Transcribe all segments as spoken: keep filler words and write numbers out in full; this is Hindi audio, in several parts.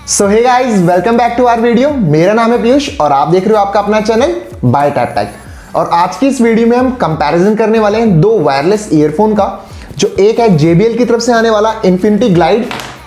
So hey guys, welcome back to our video. मेरा नाम है पीयूष और आप देख रहे हो आपका अपना चैनल बाय टैप टेक। और आज की इस वीडियो में हम कंपैरिजन करने वाले हैं दो वायरलेस ईयरफोन का, जो एक है जे बी एल की तरफ से आने वाला इन्फिनिटी ग्लाइड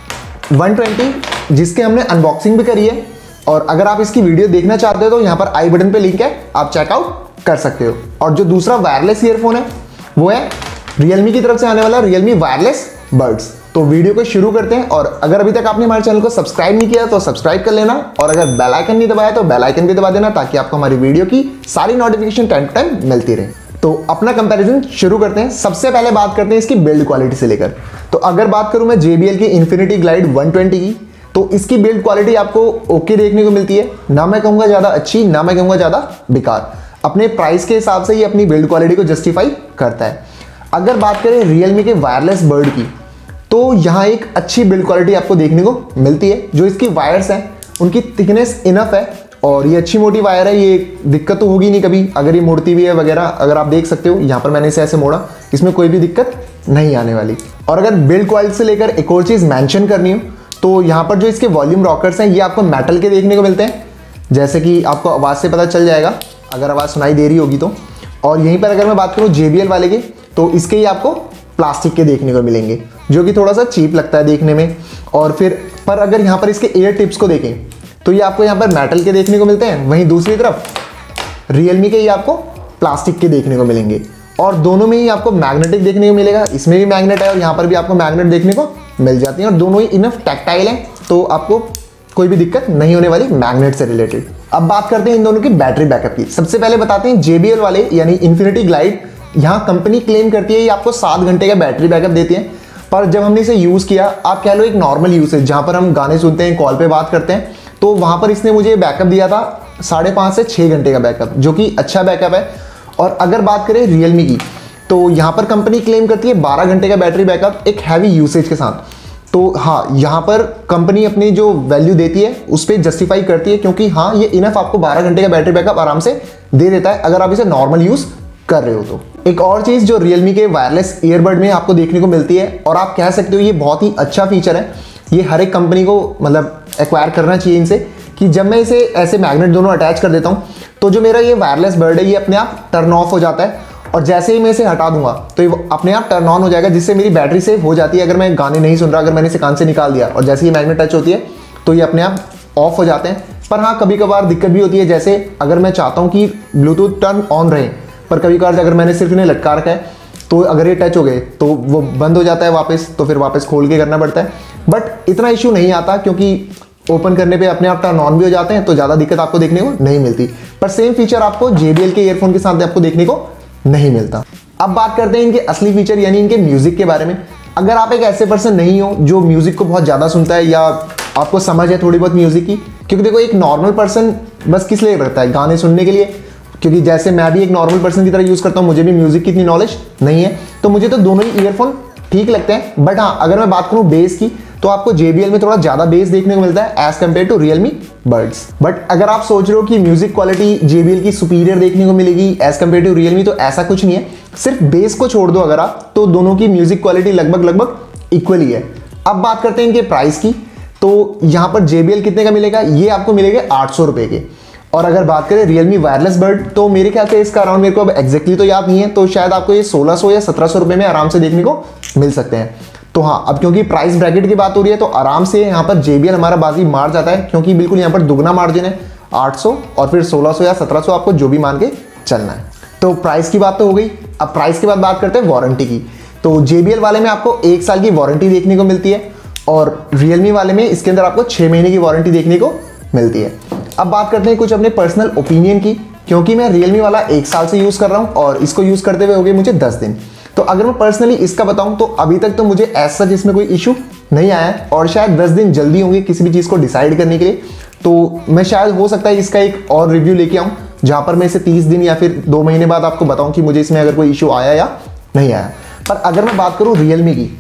वन ट्वेंटी, जिसके हमने अनबॉक्सिंग भी करी है। और अगर आप इसकी वीडियो देखना चाहते हो तो यहाँ पर आई बटन पे लिंक है, आप चेकआउट कर सकते हो। और जो दूसरा वायरलेस ईयरफोन है वो है रियलमी की तरफ से आने वाला रियलमी वायरलेस बड्स। तो वीडियो को शुरू करते हैं। और अगर अभी तक आपने हमारे चैनल को सब्सक्राइब नहीं किया तो सब्सक्राइब कर लेना, और अगर बेल आइकन नहीं दबाया तो बेल आइकन भी दबा देना, ताकि आपको हमारी वीडियो की सारी नोटिफिकेशन टाइम टू टाइम मिलती रहे। तो अपना कंपैरिजन शुरू करते हैं। सबसे पहले बात करते हैं इसकी बिल्ड क्वालिटी से लेकर। तो अगर बात करूं मैं जे बी एल की इन्फिनिटी ग्लाइड वन ट्वेंटी की, तो इसकी बिल्ड क्वालिटी आपको ओके देखने को मिलती है। ना मैं कहूंगा ज्यादा अच्छी, ना मैं कहूंगा ज्यादा बेकार। अपने प्राइस के हिसाब से ये अपनी बिल्ड क्वालिटी को जस्टिफाई करता है। अगर बात करें रियलमी के वायरलेस बर्ड की, तो यहाँ एक अच्छी बिल्ड क्वालिटी आपको देखने को मिलती है। जो इसकी वायर्स हैं उनकी थिकनेस इनफ है, और ये अच्छी मोटी वायर है, ये दिक्कत तो होगी नहीं कभी अगर ये मुड़ती भी है वगैरह। अगर आप देख सकते हो यहाँ पर मैंने इसे ऐसे मोड़ा, इसमें कोई भी दिक्कत नहीं आने वाली। और अगर बिल्ड क्वालिटी से लेकर एक और चीज़ मेंशन करनी हो तो यहाँ पर जो इसके वॉल्यूम रॉकर्स हैं ये आपको मेटल के देखने को मिलते हैं, जैसे कि आपको आवाज़ से पता चल जाएगा अगर आवाज़ सुनाई दे रही होगी तो। और यहीं पर अगर मैं बात करूँ जे बी एल वाले के, तो इसके ही आपको प्लास्टिक के देखने को मिलेंगे, जो कि थोड़ा सा चीप लगता है देखने में। और फिर पर अगर यहाँ पर इसके एयर टिप्स को देखें तो ये आपको यहाँ पर मेटल के देखने को मिलते हैं, वहीं दूसरी तरफ रियलमी के ही आपको प्लास्टिक के देखने को मिलेंगे। और दोनों में ही आपको मैग्नेटिक देखने को मिलेगा, इसमें भी मैग्नेट है और यहाँ पर भी आपको मैग्नेट देखने को मिल जाती है। और दोनों ही इनफ टैक्टाइल है, तो आपको कोई भी दिक्कत नहीं होने वाली मैग्नेट से रिलेटेड। अब बात करते हैं इन दोनों की बैटरी बैकअप की। सबसे पहले बताते हैं जे बी एल वाले यानी इन्फिनिटी ग्लाइड, यहाँ कंपनी क्लेम करती है ये आपको सात घंटे का बैटरी बैकअप देती है। पर जब हमने इसे यूज़ किया, आप कह लो एक नॉर्मल यूसेज जहाँ पर हम गाने सुनते हैं, कॉल पे बात करते हैं, तो वहाँ पर इसने मुझे बैकअप दिया था साढ़े पाँच से छः घंटे का बैकअप, जो कि अच्छा बैकअप है। और अगर बात करें रियलमी की, तो यहाँ पर कंपनी क्लेम करती है बारह घंटे का बैटरी बैकअप एक हैवी यूसेज के साथ। तो हाँ, यहाँ पर कंपनी अपनी जो वैल्यू देती है उस पर जस्टिफाई करती है, क्योंकि हाँ ये इनफ आपको बारह घंटे का बैटरी बैकअप आराम से दे देता है अगर आप इसे नॉर्मल यूज़ कर रहे हो तो। एक और चीज़ जो रियलमी के वायरलेस ईयरबड में आपको देखने को मिलती है, और आप कह सकते हो ये बहुत ही अच्छा फीचर है, ये हर एक कंपनी को मतलब एक्वायर करना चाहिए इनसे, कि जब मैं इसे ऐसे मैग्नेट दोनों अटैच कर देता हूँ तो जो मेरा ये वायरलेस बर्ड है ये अपने आप टर्न ऑफ हो जाता है, और जैसे ही मैं इसे हटा दूंगा तो ये अपने आप टर्न ऑन हो जाएगा, जिससे मेरी बैटरी सेव हो जाती है। अगर मैं गाने नहीं सुन रहा, अगर मैंने इसे कान से निकाल दिया और जैसे ही मैग्नेट टच होती है तो ये अपने आप ऑफ हो जाते हैं। पर हाँ, कभी कभार दिक्कत भी होती है, जैसे अगर मैं चाहता हूँ कि ब्लूटूथ टर्न ऑन रहे, पर कभी कभार अगर मैंने सिर्फ इन्हें लटका रखा है तो अगर ये टच हो गए तो वो बंद हो जाता है वापस, तो फिर वापस खोल के करना पड़ता है। बट इतना इश्यू नहीं आता, क्योंकि ओपन करने पे अपने आप टर्न ऑन भी हो जाते हैं, तो ज़्यादा दिक्कत आपको देखने को नहीं मिलती। पर सेम फीचर आपको जे बी एल के ईयरफोन के साथ आपको देखने को नहीं मिलता। अब बात करते हैं इनके असली फीचर यानी इनके म्यूजिक के बारे में। अगर आप एक ऐसे पर्सन नहीं हो जो म्यूजिक को बहुत ज़्यादा सुनता है, या आपको समझ है थोड़ी बहुत म्यूजिक की, क्योंकि देखो एक नॉर्मल पर्सन बस किस लिए रहता है, गाने सुनने के लिए। क्योंकि जैसे मैं भी एक नॉर्मल पर्सन की तरह यूज़ करता हूँ, मुझे भी म्यूजिक की इतनी नॉलेज नहीं है, तो मुझे तो दोनों ही ईयरफोन ठीक लगते हैं। बट हाँ, अगर मैं बात करूँ बेस की, तो आपको जे बी एल में थोड़ा ज़्यादा बेस देखने को मिलता है as compare to Realme buds. But अगर आप सोच रहे हो कि music quality J B L की सुपीरियर देखने को मिलेगी एज कम्पेयर टू रियलमी, तो ऐसा कुछ नहीं है। सिर्फ बेस को छोड़ दो अगर आप, तो दोनों की म्यूजिक क्वालिटी लगभग लगभग इक्वल ही है। अब बात करते हैं इनके प्राइस की। तो यहाँ पर जे बी एल कितने का मिलेगा, ये आपको मिलेगा आठ सौ रुपये के। और अगर बात करें रियलमी वायरलेस बर्ड, तो मेरे ख्याल से इसका अराउंड, मेरे को अब एग्जैक्टली तो याद नहीं है, तो शायद आपको ये सोलह सौ या सत्रह सौ रुपये में आराम से देखने को मिल सकते हैं। तो हाँ, अब क्योंकि प्राइस ब्रैकेट की बात हो रही है, तो आराम से यहाँ पर जे बी एल हमारा बाजी मार जाता है, क्योंकि बिल्कुल यहाँ पर दुगना मार्जिन है, आठ सौ और फिर सोलह सौ या सत्रह सौ आपको जो भी मान के चलना है। तो प्राइस की बात तो हो गई। अब प्राइस के बाद बात करते हैं वारंटी की। तो जे बी एल वाले में आपको एक साल की वारंटी देखने को मिलती है, और रियलमी वाले में इसके अंदर आपको छः महीने की वारंटी देखने को मिलती है। अब बात करते हैं कुछ अपने पर्सनल ओपिनियन की, क्योंकि मैं रियलमी वाला एक साल से यूज़ कर रहा हूँ और इसको यूज़ करते हुए हो गए मुझे दस दिन। तो अगर मैं पर्सनली इसका बताऊं, तो अभी तक तो मुझे ऐसा जिसमें कोई इशू नहीं आया है, और शायद दस दिन जल्दी होंगे किसी भी चीज़ को डिसाइड करने के लिए। तो मैं शायद हो सकता है इसका एक और रिव्यू लेके आऊँ, जहाँ पर मैं इसे तीस दिन या फिर दो महीने बाद आपको बताऊँ कि मुझे इसमें अगर कोई इशू आया या नहीं आया। पर अगर मैं बात करूँ रियलमी की,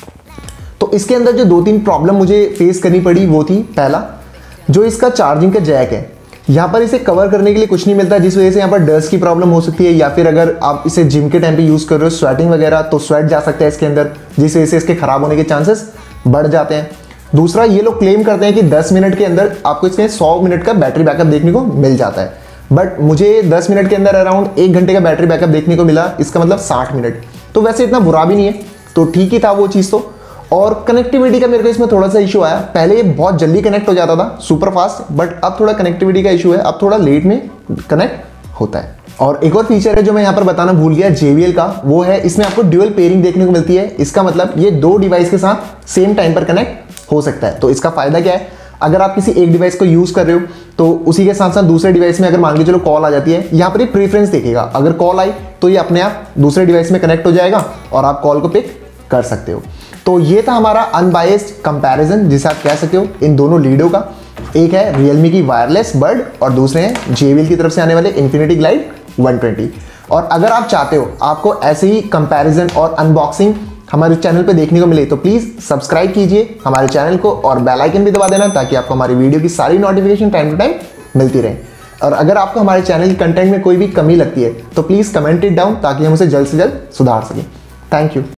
तो इसके अंदर जो दो तीन प्रॉब्लम मुझे फेस करनी पड़ी वो थी, पहला जो इसका चार्जिंग का जैक है, यहाँ पर इसे कवर करने के लिए कुछ नहीं मिलता, जिस वजह से यहाँ पर डस्ट की प्रॉब्लम हो सकती है, या फिर अगर आप इसे जिम के टाइम पे यूज़ कर रहे हो स्वेटिंग वगैरह, तो स्वेट जा सकता है इसके अंदर, जिस वजह से इसके ख़राब होने के चांसेस बढ़ जाते हैं। दूसरा, ये लोग क्लेम करते हैं कि दस मिनट के अंदर आपको इसमें सौ मिनट का बैटरी बैकअप देखने को मिल जाता है, बट मुझे दस मिनट के अंदर अराउंड एक घंटे का बैटरी बैकअप देखने को मिला, इसका मतलब साठ मिनट। तो वैसे इतना बुरा भी नहीं है, तो ठीक ही था वो चीज़ तो। और कनेक्टिविटी का मेरे को इसमें थोड़ा सा इशू आया। पहले ये बहुत जल्दी कनेक्ट हो जाता था, सुपर फास्ट, बट अब थोड़ा कनेक्टिविटी का इशू है, अब थोड़ा लेट में कनेक्ट होता है। और एक और फीचर है जो मैं यहाँ पर बताना भूल गया जे बी एल का, वो है इसमें आपको ड्यूअल पेयरिंग देखने को मिलती है। इसका मतलब ये दो डिवाइस के साथ सेम टाइम पर कनेक्ट हो सकता है। तो इसका फायदा क्या है, अगर आप किसी एक डिवाइस को यूज कर रहे हो तो उसी के साथ साथ दूसरे डिवाइस में अगर मान के चलो कॉल आ जाती है, यहाँ पर एक प्रेफरेंस देखेगा, अगर कॉल आई तो ये अपने आप दूसरे डिवाइस में कनेक्ट हो जाएगा और आप कॉल को पिक कर सकते हो। तो ये था हमारा अनबायस्ड कंपैरिजन, जिसे आप कह सकते हो इन दोनों लीडों का। एक है रियलमी की वायरलेस बड और दूसरे हैं जे बी एल की तरफ से आने वाले इन्फिनिटी ग्लाइड वन ट्वेंटी। और अगर आप चाहते हो आपको ऐसे ही कंपैरिजन और अनबॉक्सिंग हमारे चैनल पे देखने को मिले तो प्लीज़ सब्सक्राइब कीजिए हमारे चैनल को और बेल आइकन भी दबा देना, ताकि आपको हमारी वीडियो की सारी नोटिफिकेशन टाइम टू टाइम मिलती रहे। और अगर आपको हमारे चैनल की कंटेंट में कोई भी कमी लगती है तो प्लीज़ कमेंट इट डाउन, ताकि हम उसे जल्द से जल्द सुधार सकें। Thank you.